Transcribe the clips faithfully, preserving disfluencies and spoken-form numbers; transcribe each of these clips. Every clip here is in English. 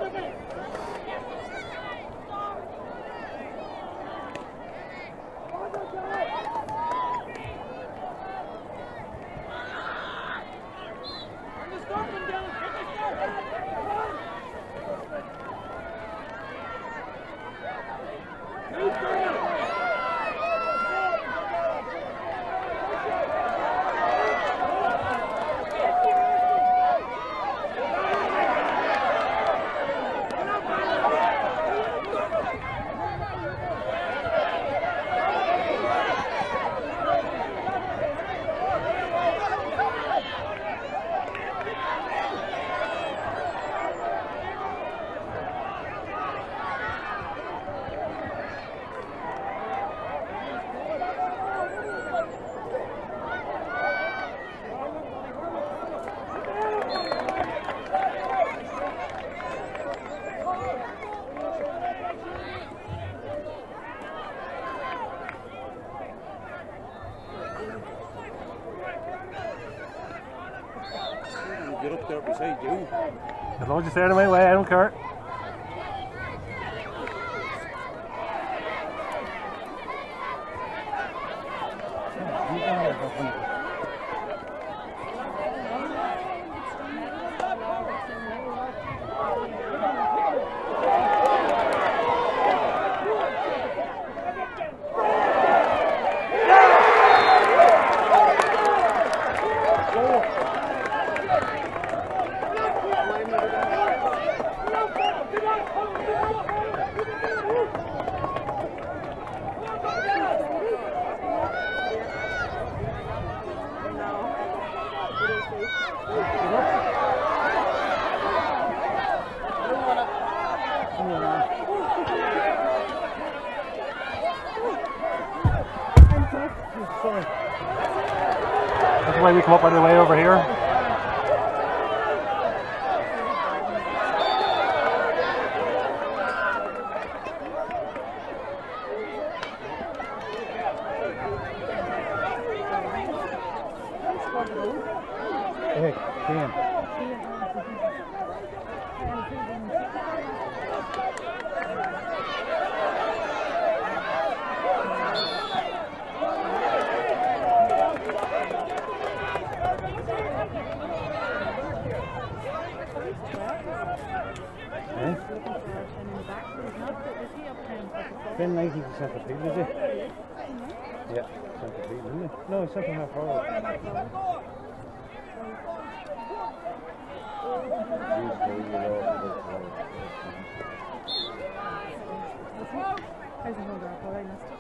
Get up there beside you. As long as you stay out of my way, I don't care. Sorry. That's the way we come up on the way over here. Hey, Cam. Then ninety percent of people, is it? Yeah, centre people, isn't it? No, centre half forward. How's the hold up? All right, Mister.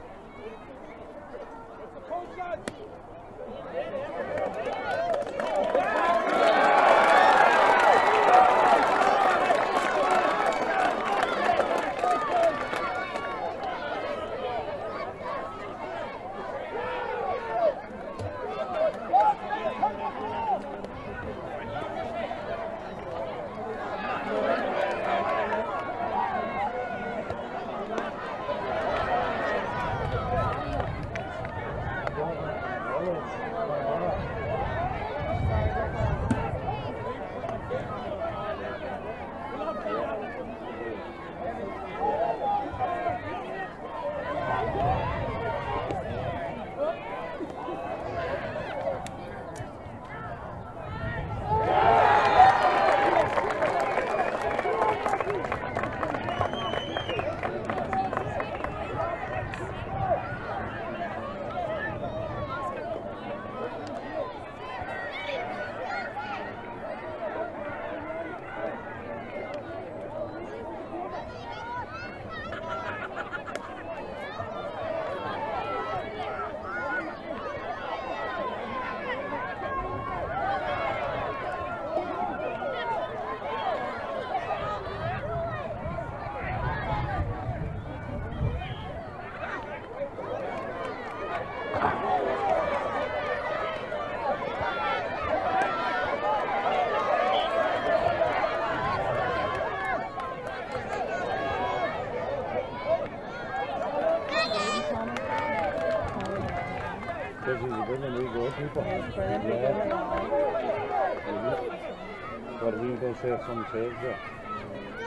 Because he's a good and we go people. Yeah. But we go save some saves there.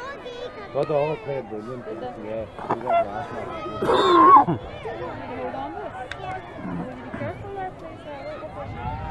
But all played brilliant. Yeah, we got last night. Hold on this. Will you be careful there, please? Uh, wait,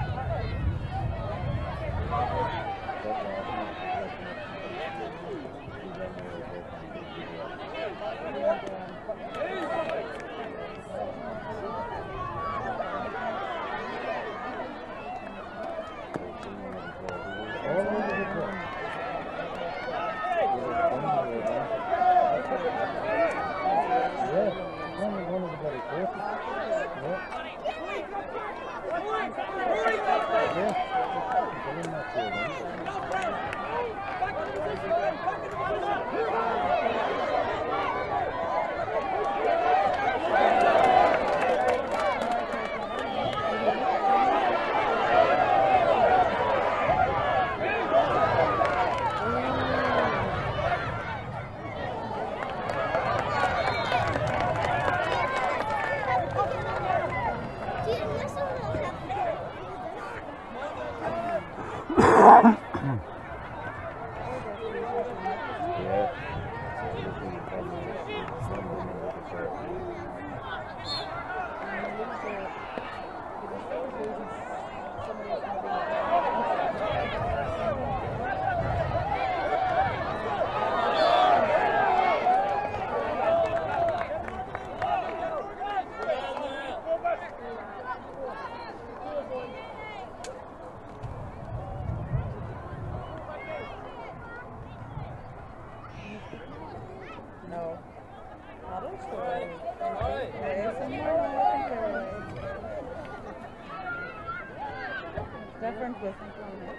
no. Not in story. There is somewhere now, I think there is. It's different with uh,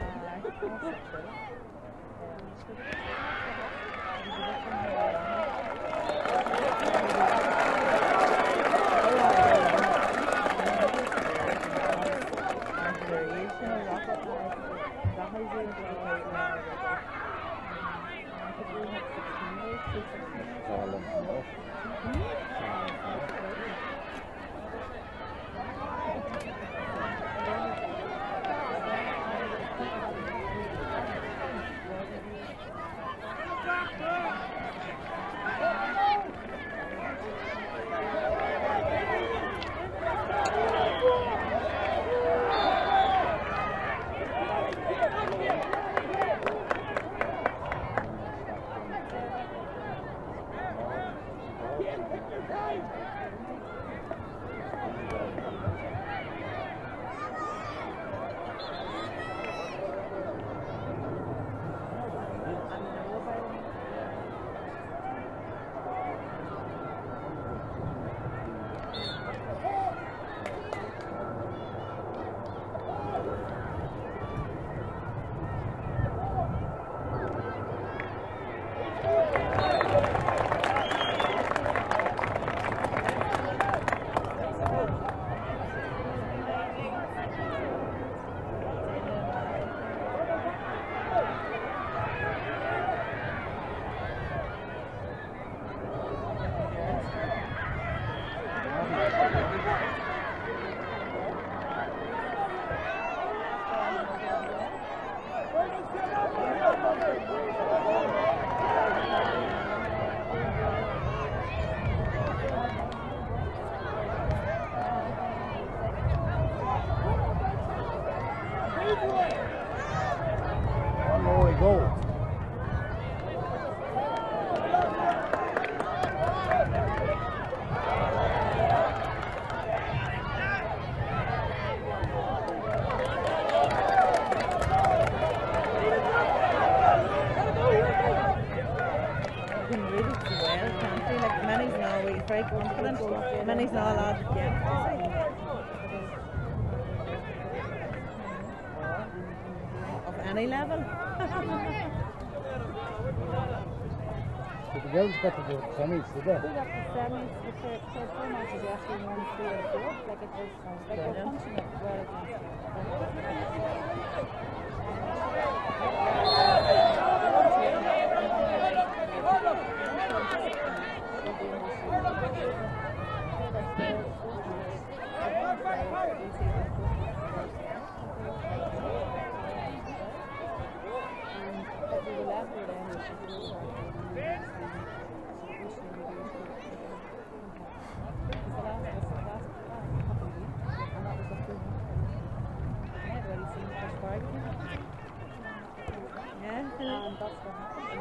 very confident. Many's not allowed to get of any level. So the girls got to the semis, did they? We got the semis, the third, third four matches after one, three, and four. Like it was, like we're punching it well against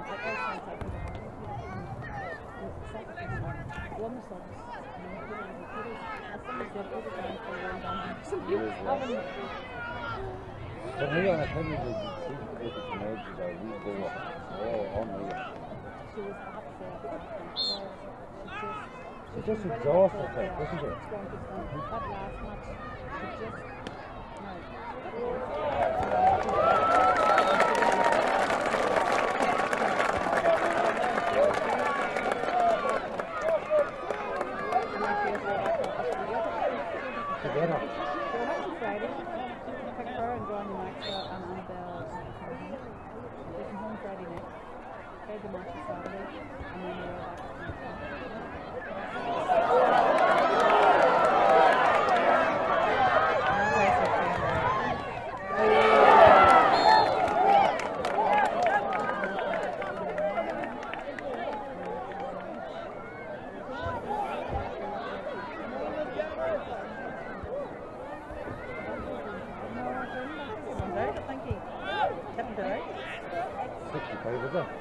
For me, on a penny, they seem to get it made that we go up. Oh, on me. She was upset. She It's just exhausted, like, isn't it? It's going, it's going. That last match, she just, Together. so what happened Friday? Pick her and Johnny Maxwell and Annabelle. They come home Friday night. Played the match on Saturday, and then they were back sixty-five, is it?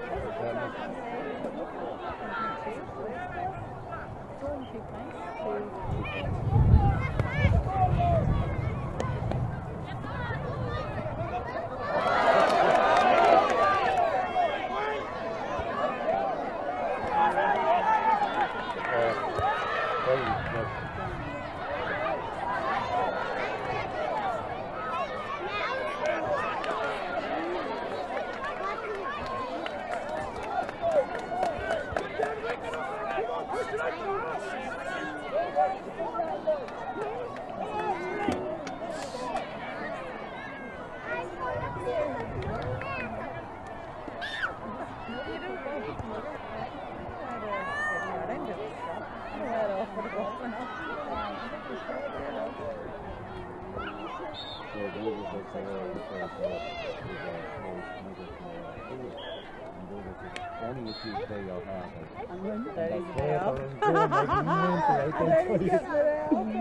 Only if you play your heart out. and then Like, Thursday yeah, off. for- yeah, like, mental, right, And that's then what he it gets is. it out. And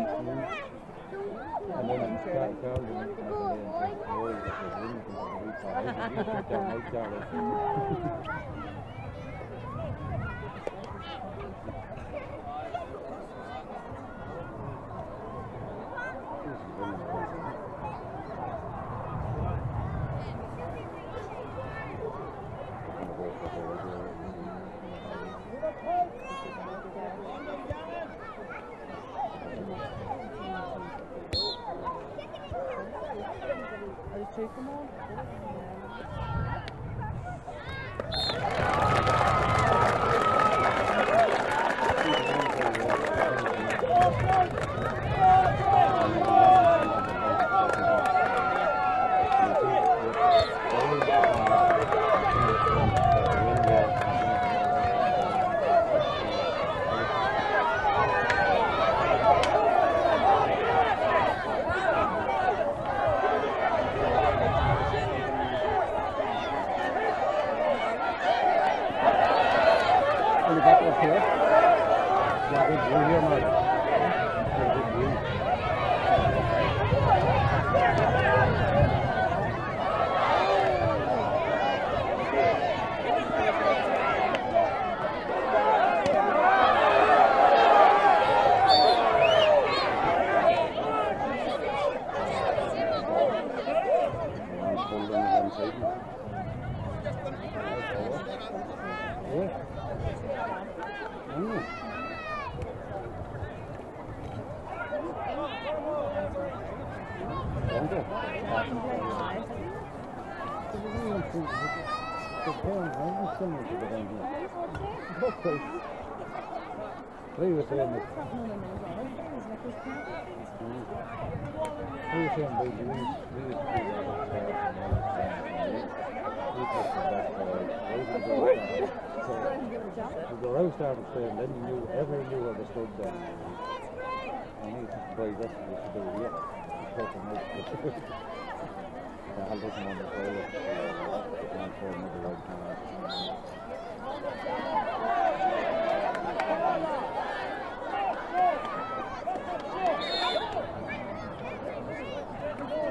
then Carl Carl and and then oh, it's a really good week. I think it's a night, Carl. Are you two come on? On the back of the hill. Got a good view here, Mark. Got a good view. Yeah, pulled in the one side. Yeah. Mm. Don't it? They were saying that they were saying they used they used to do that. The road started saying then you knew everyone knew where they stood then. I need to buy this to do here. It's taking out. The hell doesn't want to go it. It's not for another road camera.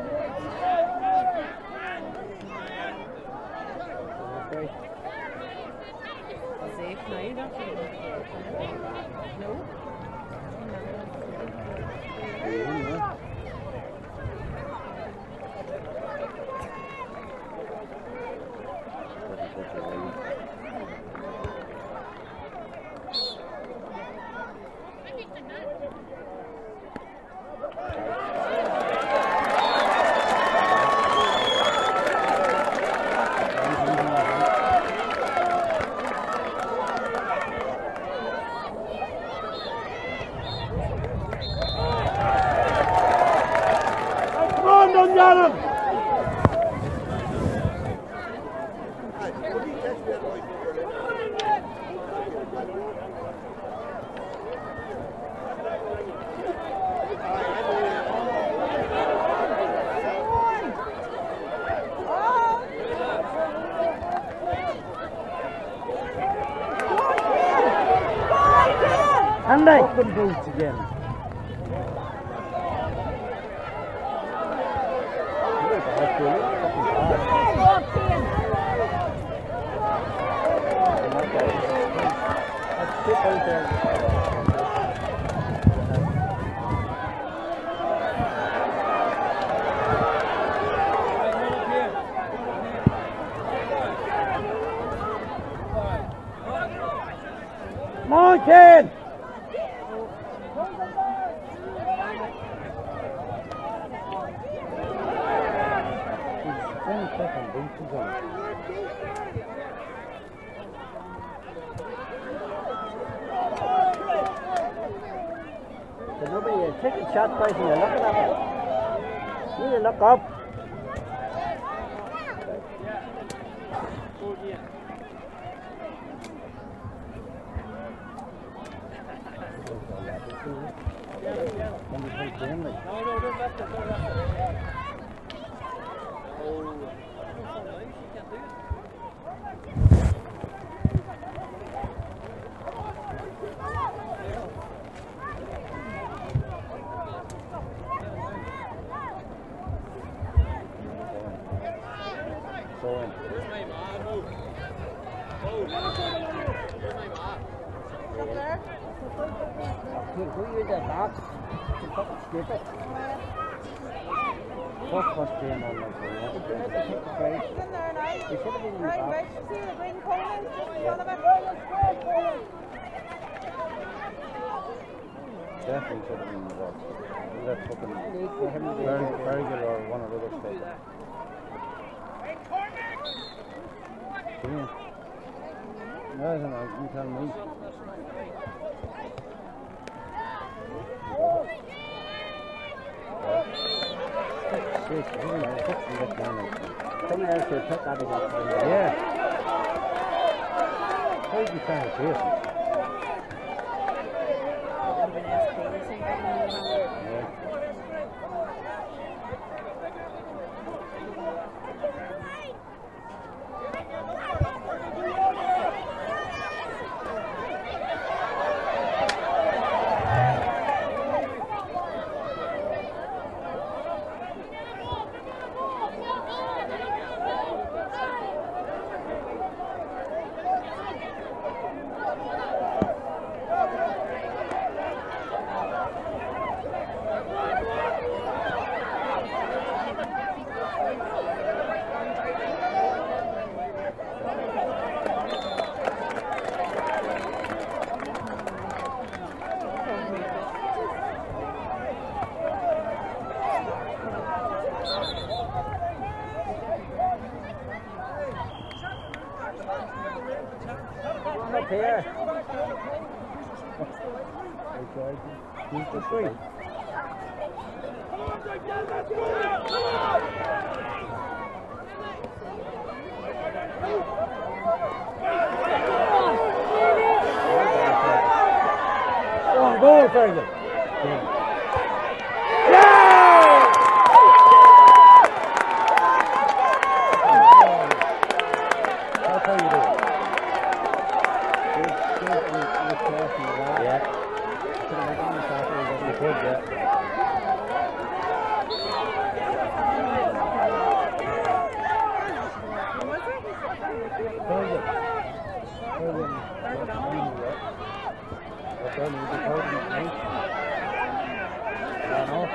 Okay. done, Darren. Andy. Open boots again. Come on, kid. Ten second boots again. So nobody is taking shots, boys, and you're looking at it. You need to look up. Who you the box? Stupid. What was being on like that? You had to take the break. It's in there now. You should have been in the Right, box. right. See the green corners just in front of it? Definitely should have been in the box. That fucking I need for him to be very, there. very good or one of the other stuff. Yeah. No, I don't know. You tell me. Shit, I don't know. Fucking get down like that. Someone else should put that against him. Yeah. How did you trying to chase him? Yeah. Come up here. He's the three. Oh, go, Ferguson. That's how you do it. Good, good, and with class and all that. Yeah. Could have made it myself, but you could, yeah. Very good. Very good. That's fine, yeah. That's all you do, hold it, right? I know.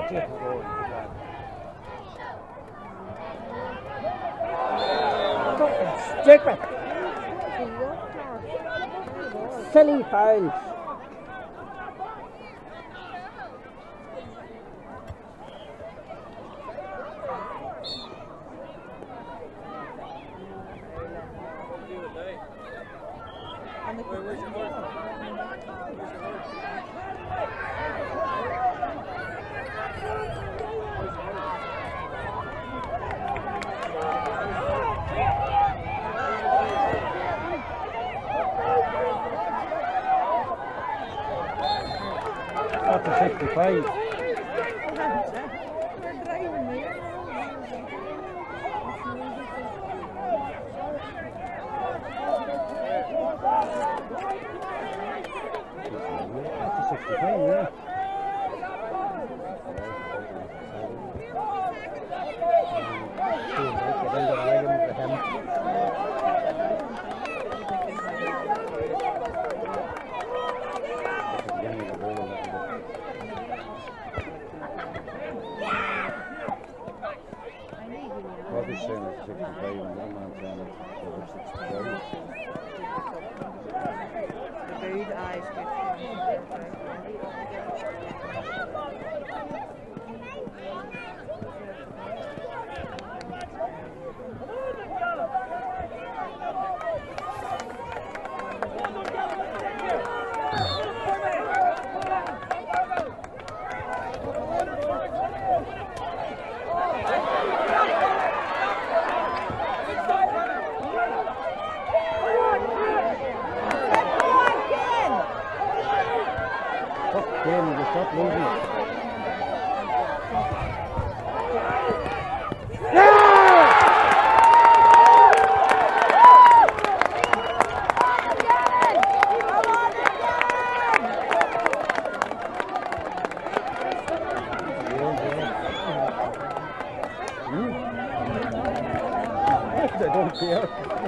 Stupid. Silly fouls. That's a sixty-five. That's a sixty-five, yeah. Robbie's saying it's sixty-five and one man's saying it's over sixty-five. The food eyes Damn, you just stop losing it. They don't care.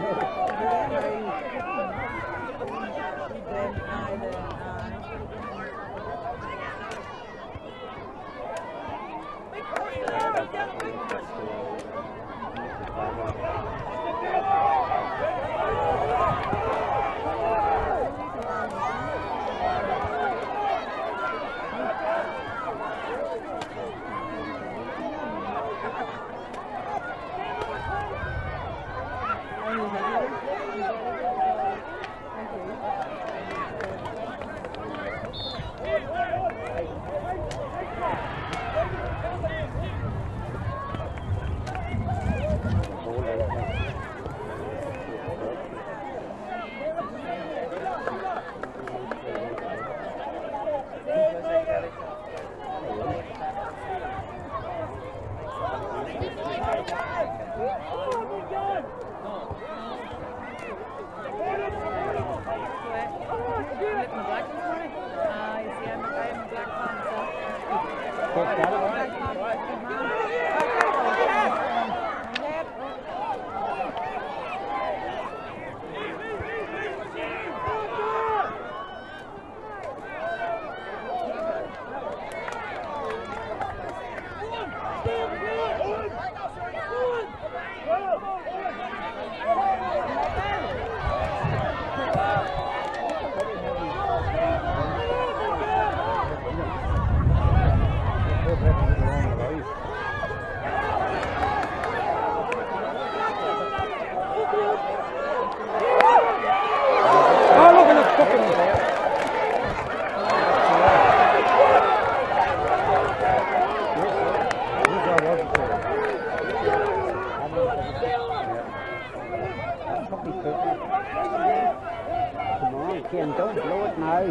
Ken, don't blow it now.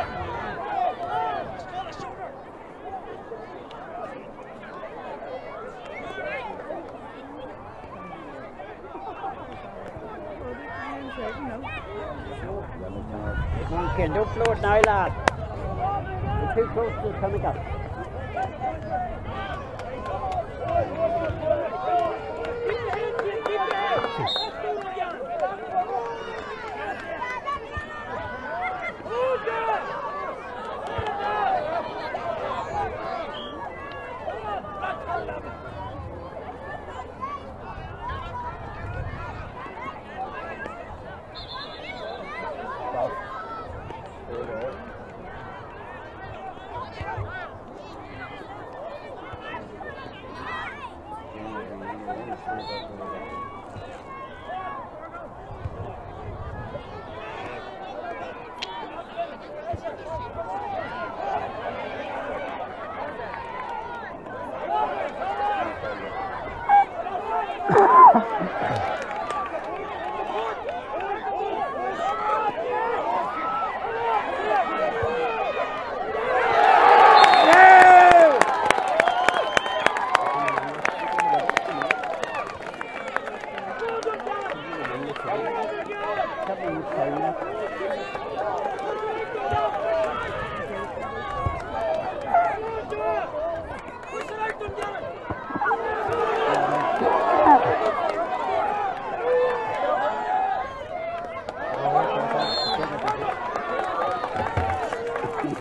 Come on, Ken, don't blow it now, lad. You're too close to the coming up.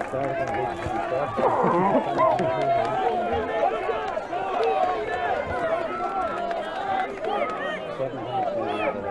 started on the start. Seven minutes to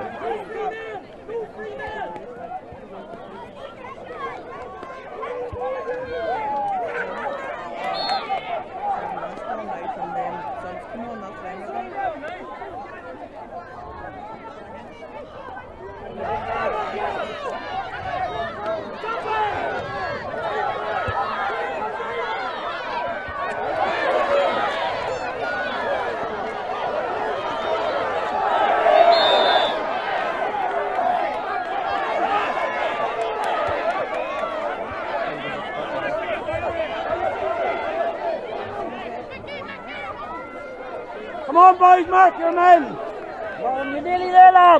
Come on, boys, mark your men. Well, you're nearly there, lad.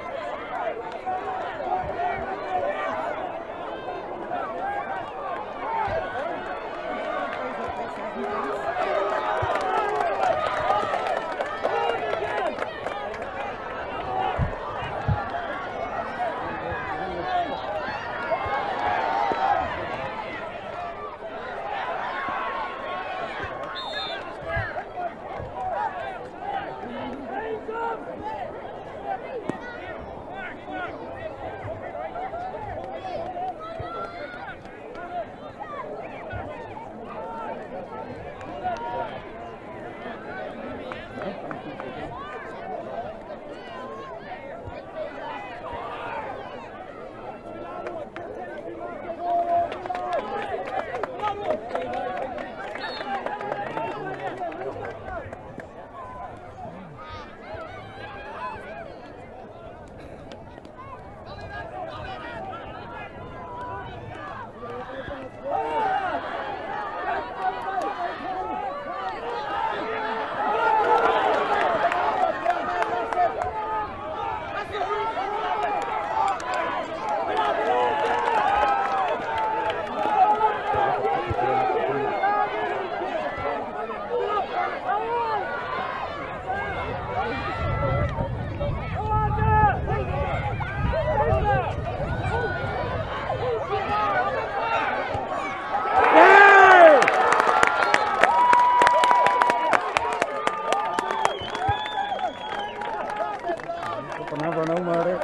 Never know, murder.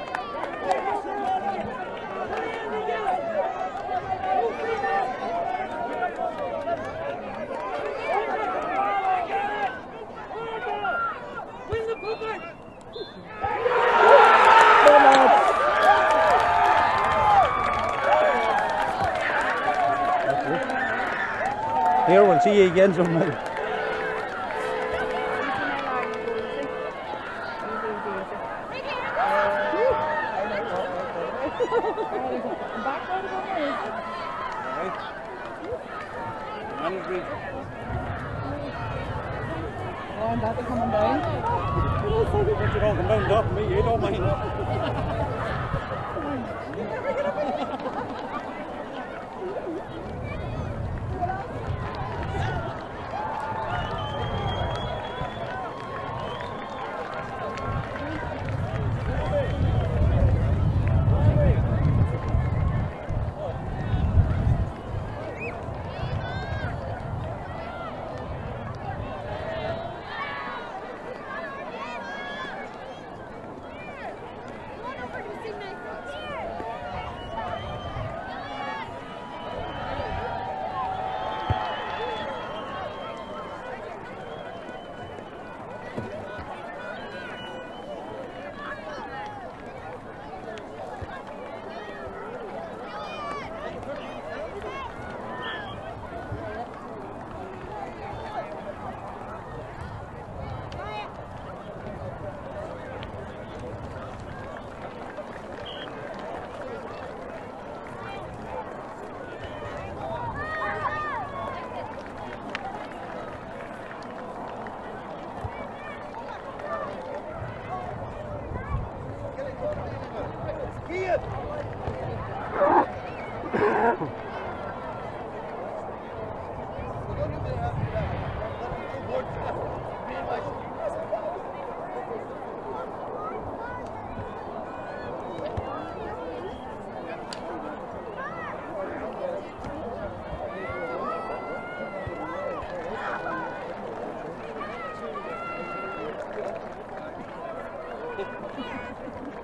Here, we'll see you again sometime. Oh, I'm about to come down. But you don't come down top of me, you don't mind. Thank you.